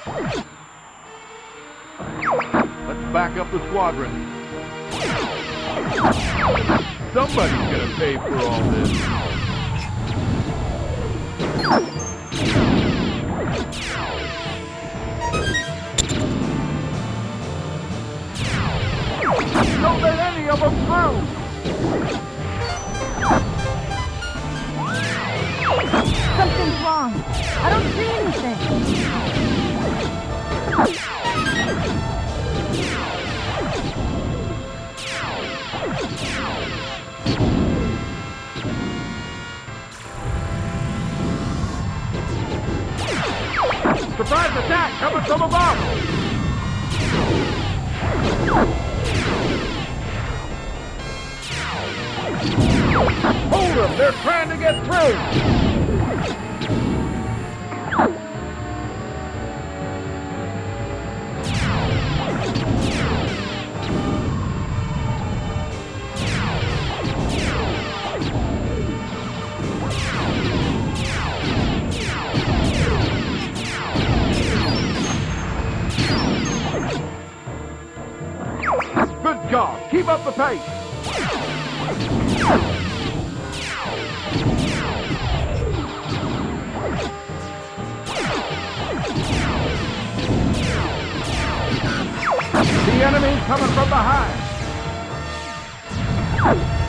Let's back up the squadron. Somebody's gonna pay for all this. Don't let any of them through! Something's wrong. I don't see anything. Surprise attack coming from above! Hold them! They're trying to get through! Good job! Keep up the pace! The enemy's coming from behind!